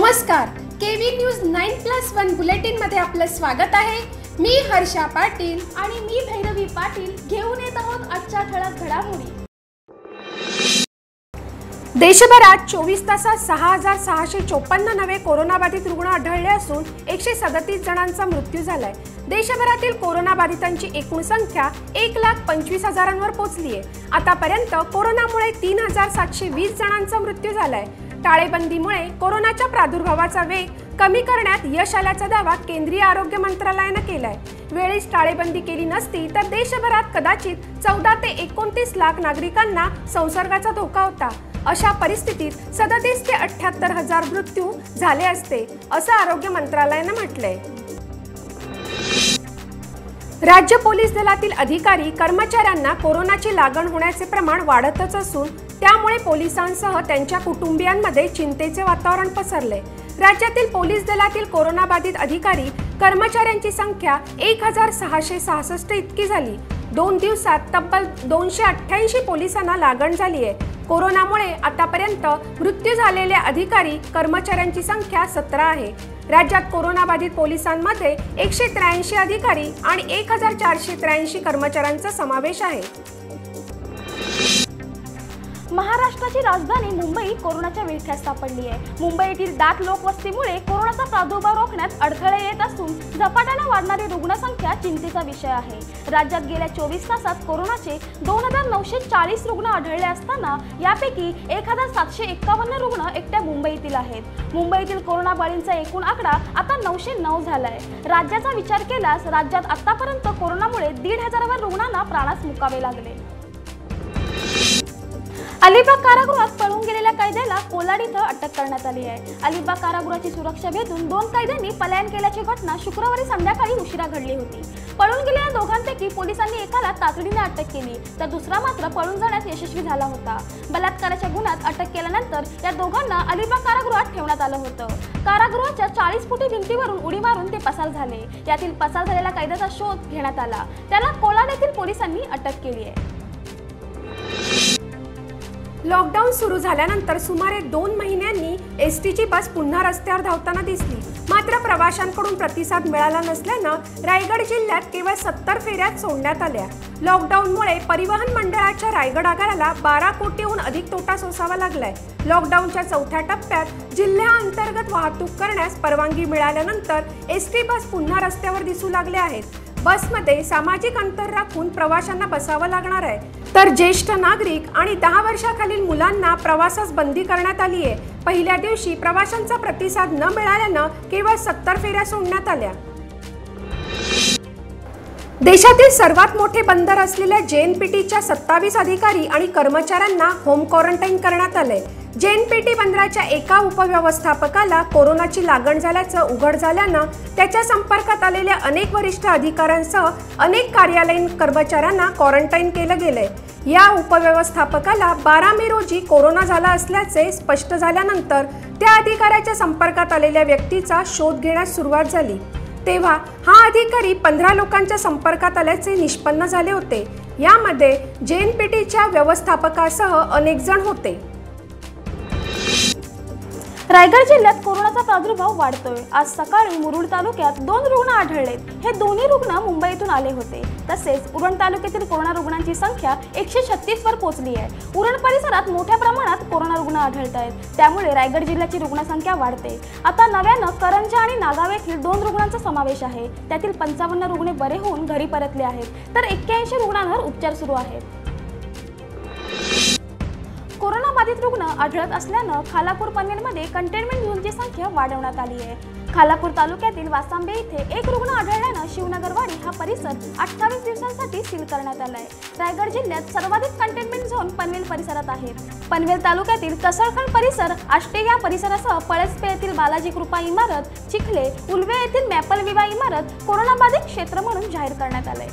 नमस्कार, केवी news 9+1 bulletin मध्ये आपलं स्वागत आहे। मी हर्षा पाटील आणि मी भैरवी पाटील घेऊन येत आहोत आजच्या ठळक घडामोडी। देशभरात 24 तासात 6654 नवे कोरोनाबाधित रुग्ण आढळले असून 137 जणांचा मृत्यू झालाय। देशभरातील कोरोनाबाधितांची एकूण संख्या 1,25,000वर पोहोचली आहे। आतापर्यंत कोरोनामुळे 3,720 जणांचा मृत्यू झालाय। टाळेबंदीमुळे कोरोनाच्या प्रादुर्भावाचा वेग कमी करण्यात यश आल्याचा दावा केंद्रीय आरोग्य मंत्रालयाने केलाय। वेळीच टाळेबंदी केली नसती तर देशभरात कदाचित 14 ते 29 लाख नागरिकांना संसर्गाचा धोका होता। अशा परिस्थितीत 37 ते 78 हजार मृत्यू झाले असते, असं आरोग्य मंत्रालयाने म्हटलंय। राज्य पोलीस दलातील अधिकारी कर्मचाऱ्यांना कोरोनाची लागण होण्याचे प्रमाण वाढतच असून त्यामुळे पोलिसांसह त्यांच्या कुटुंबियांमध्ये चिंतेचे वातावरण पसरले। राज्यातील पोलीस दलातील कोरोनाबाधित अधिकारी कर्मचाऱ्यांची संख्या 1,666 इतकी झाली। 2 दिवसात तब्बल 288 पोलिसांना लागण झाली आहे। कोरोनामुळे आतापर्यंत मृत्यू झालेल्या अधिकारी कर्मचाऱ्यांची संख्या 17 आहे। राज्यात कोरोनाबाधित पोलिसांमध्ये 183 अधिकारी आणि 1,483 कर्मचाऱ्यांचा समावेश आहे। महाराष्ट्राची राजधानी मुंबई कोरोनाच्या विळख्यात सापडली आहे। मुंबईतील दाट लोकवस्तीमुळे कोरोनाचा प्रादुर्भाव रोखण्यात अडथळे येत असून झपाट्याने वाढणारी रुग्णसंख्या चिंतेचा विषय आहे। राज्यात गेल्या 24 तासात कोरोनाचे 2,940 रुग्ण आढळले असताना यापैकी 1,751 रुग्ण एकट्या मुंबईतील आहेत। मुंबईतील कोरोना बळींचा एकूण आकडा आता 909 झालाय। राज्याचा विचार केल्यास राज्यात आतापर्यंत कोरोनामुळे 1,500 रुग्णांना प्राणास मुकावे लागले। अलिबाग कारागृहात पळून गेलेल्या कैद्याला कोलाड इथं अटक करण्यात आली आहे। अलिबाग कारागृहाची सुरक्षा भेदून 2 कैद्यांनी पलायन केल्याची घटना शुक्रवारी संध्याकाळी उशिरा घडली होती। पळून गेलेल्या दोघांपैकी पोलिसांनी एकाला तातडीने अटक केली तर दुसरा मात्र पळून जाण्यात यशस्वी झाला होता। बलात्काराच्या गुन्ह्यात अटक केल्यानंतर या दोघांना अलिबाग कारागृहात ठेवण्यात आलं होतं। कारागृहाच्या 40 फुटी भिंतीवरून उडी मारून ते पसार झाले। यातील पसार झालेल्या कैद्याचा शोध घेण्यात आला, त्याला कोलाड येथील पोलिसांनी अटक केली आहे। लॉकडाऊन सुरू झाल्यानंतर सुमारे 2 महिन्यांनी एसटीची बस पुन्हा रस्त्यावर धावताना दिसली, मात्र प्रवाशांकडून प्रतिसाद मिळाला नसल्यानं रायगड जिल्ह्यात केवळ 70 फेऱ्याच सोडण्यात आल्या। लॉकडाऊनमुळे परिवहन मंडळाच्या रायगड आगाराला 12 कोटीहून अधिक तोटा सोसावा लागलाय। लॉकडाऊनच्या 4थ्या टप्प्यात जिल्ह्याअंतर्गत वाहतूक करण्यास परवानगी मिळाल्यानंतर एसटी बस पुन्हा रस्त्यावर दिसू लागल्या आहेत। बसमध्ये सामाजिक अंतर राखून प्रवाशांना बसावं लागणार आहे, तर ज्येष्ठ नागरिक आणि 10 वर्षाखालील मुलांना प्रवासास बंदी करण्यात आली आहे। पहिल्या दिवशी प्रवाशांचा प्रतिसाद न मिळाल्यानं केवळ 70 फेऱ्या सोडण्यात आल्या। देशातील सर्वात मोठे बंदर असलेल्या जेएनपीटीच्या 27 अधिकारी आणि कर्मचाऱ्यांना होम क्वारंटाईन करण्यात आले। जेएनपीटी बंदराच्या एका उपव्यवस्थापकाला कोरोनाची लागण झाल्याचं उघड झाल्यानं त्याच्या संपर्कात आलेल्या अनेक वरिष्ठ अधिकाऱ्यांसह अनेक कार्यालयीन कर्मचाऱ्यांना क्वारंटाईन केलं गेलंय। या उपव्यवस्थापकाला 12 मे रोजी कोरोना झाला असल्याचे स्पष्ट झाल्यानंतर त्या अधिकाऱ्याच्या संपर्कात आलेल्या व्यक्तीचा शोध घेण्यास सुरुवात झाली। तेव्हा हा अधिकारी 15 लोकांच्या संपर्कात आल्याचे निष्पन्न झाले होते। यामध्ये जेएनपीटीच्या व्यवस्थापकासह अनेक जण होते। रायगड जिल्ह्यात कोरोनाचा प्रादुर्भाव वाढतोय। आज सकाळी मुरुड तालुक्यात 2 रुग्ण आढळलेत। हे दोन्ही रुग्ण मुंबईतून आले होते। तसेच उरण तालुक्यातील कोरोना रुग्णांची संख्या 136 वर पोहोचली आहे। उरण परिसरात मोठ्या प्रमाणात कोरोना रुग्ण आढळत आहेत, त्यामुळे रायगड जिल्ह्याची रुग्णसंख्या वाढते। आता नव्यानं करंजा आणि नागाव येथील 2 रुग्णांचा समावेश आहे। त्यातील 55 रुग्ण बरे होऊन घरी परतले आहेत, तर 81 रुग्णांवर उपचार सुरू आहेत। कोरोना बाधित रुग्ण आढळत असल्यानं खालापूर पनवेलमध्ये कंटेनमेंट झोनची संख्या वाढवण्यात आली आहे। खालापूर तालुक्यातील वासांबे इथे 1 रुग्ण आढळल्यानं शिवनगरवाडी हा परिसर 28 दिवसांसाठी सील करण्यात आलाय। रायगड जिल्ह्यात सर्वाधिक कंटेनमेंट झोन पनवेल परिसरात आहेत। पनवेल तालुक्यातील कसळखंड परिसर, आष्टे या परिसरासह पळसपे येथील बालाजी कृपा इमारत, चिखले, उलवे येथील मॅपल विवा इमारत कोरोना बाधित क्षेत्र म्हणून जाहीर करण्यात आले।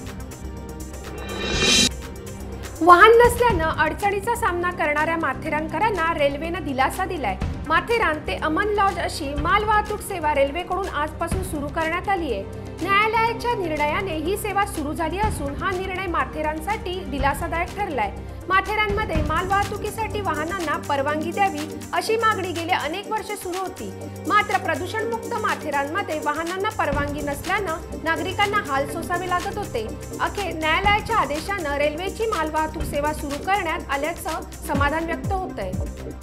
वाहन नसल्यानं अडचणीचा सामना करणाऱ्या माथेरानकरांना रेल्वेनं दिलासा दिलाय। माथेरान ते अमन लॉज अशी मालवाहतूक सेवा रेल्वेकडून आजपासून सुरू करण्यात आली आहे। न्यायालयाच्या निर्णयाने ही सेवा सुरू झाली असून हा निर्णय माथेरानसाठी दिलासादायक ठरलाय। माथेरानमध्ये माल वाहतुकीसाठी वाहनांना परवानगी द्यावी अशी मागणी गेली अनेक वर्षे सुरू होती। मात्र प्रदूषणमुक्त माथेरानमध्ये वाहनांना परवानगी नसल्यानं नागरिकांना हाल सोसावे लागत होते। अखेर न्यायालयाच्या आदेशानं रेल्वेची माल वाहतूक सेवा सुरू करण्यात आल्याचं समाधान व्यक्त होतंय।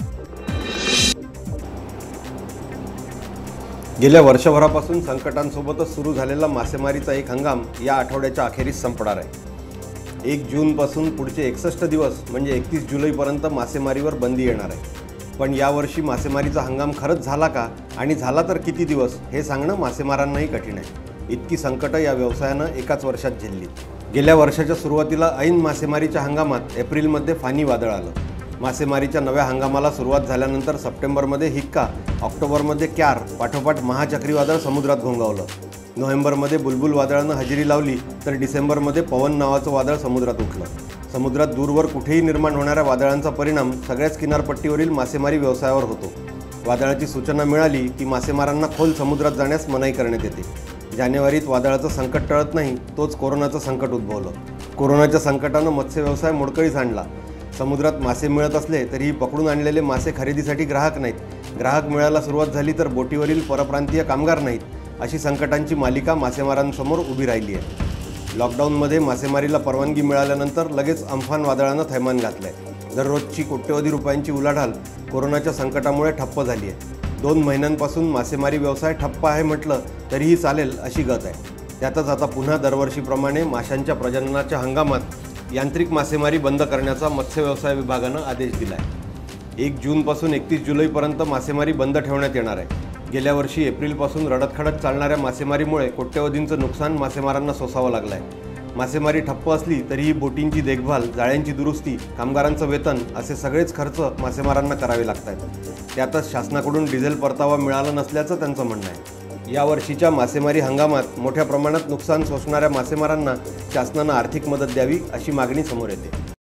गेल्या वर्षभरापासून संकटांसोबतच सुरू झालेला मासेमारीचा एक हंगाम या आठवड्याच्या अखेरीस संपणार आहे। 1 जूनपासून पुढचे 61 दिवस म्हणजे 31 जुलैपर्यंत मासेमारीवर बंदी येणार आहे। पण यावर्षी मासेमारीचा हंगाम खरंच झाला का आणि झाला तर किती दिवस हे सांगणं मासेमारांनाही कठीण आहे। इतकी संकटं या व्यवसायानं एकाच वर्षात झेलली। गेल्या वर्षाच्या सुरुवातीला ऐन मासेमारीच्या हंगामात एप्रिलमध्ये फानी वादळ आलं। मासेमारीच्या नव्या हंगामाला सुरुवात झाल्यानंतर सप्टेंबरमध्ये हिक्का, ऑक्टोबरमध्ये क्यार, पाठोपाठ महा चक्रीवादळ समुद्रात घोंगावलं। नोव्हेंबरमध्ये बुलबुल वादळानं हजेरी लावली तर डिसेंबरमध्ये पवन नावाचं वादळ समुद्रात उठलं। समुद्रात दूरवर कुठेही निर्माण होणाऱ्या वादळांचा परिणाम सगळ्याच किनारपट्टीवरील मासेमारी व्यवसायावर होतो। वादळाची सूचना मिळाली की मासेमारांना खोल समुद्रात जाण्यास मनाई करण्यात येते। जानेवारीत वादळाचं संकट टळत नाही, तोच कोरोनाचं संकट उद्भवलं। कोरोनाच्या संकटानं मत्स्य व्यवसाय मोडकळीस आणला। समुद्रात मासे मिळत असले तरीही पकडून आणलेले मासे खरेदीसाठी ग्राहक नाहीत। ग्राहक मिळायला सुरुवात झाली तर बोटीवरील परप्रांतीय कामगार नाहीत। अशी संकटांची मालिका मासेमारांसमोर उभी राहिली आहे। लॉकडाऊनमध्ये मासेमारीला परवानगी मिळाल्यानंतर लगेच अम्फान वादळानं थैमान घातलंय। दररोजची कोट्यवधी रुपयांची उलाढाल कोरोनाच्या संकटामुळे ठप्प झाली आहे। 2 महिन्यांपासून मासेमारी व्यवसाय ठप्प आहे म्हटलं तरीही चालेल अशी गत आहे। त्यातच आता पुन्हा दरवर्षीप्रमाणे माशांच्या प्रजननाच्या हंगामात यांत्रिक मासेमारी बंद करण्याचा मत्स्य व्यवसाय विभागानं आदेश दिला आहे। 1 जूनपासून 31 जुलैपर्यंत मासेमारी बंद ठेवण्यात येणार आहे। गेल्या वर्षी एप्रिलपासून रडतखडत चालणाऱ्या मासेमारीमुळे कोट्यवधींचं नुकसान मासेमारांना सोसावं लागलं आहे। मासेमारी ठप्प असली तरीही बोटींची देखभाल, जाळ्यांची दुरुस्ती, कामगारांचं वेतन असे सगळेच खर्च मासेमारांना करावे लागत आहेत। त्यातच शासनाकडून डिझेल परतावा मिळाला नसल्याचं त्यांचं म्हणणं आहे। यावर्षीच्या मासेमारी हंगामात मोठ्या प्रमाणात नुकसान सोसणाऱ्या मासेमारांना शासनानं आर्थिक मदत द्यावी अशी मागणी समोर येते।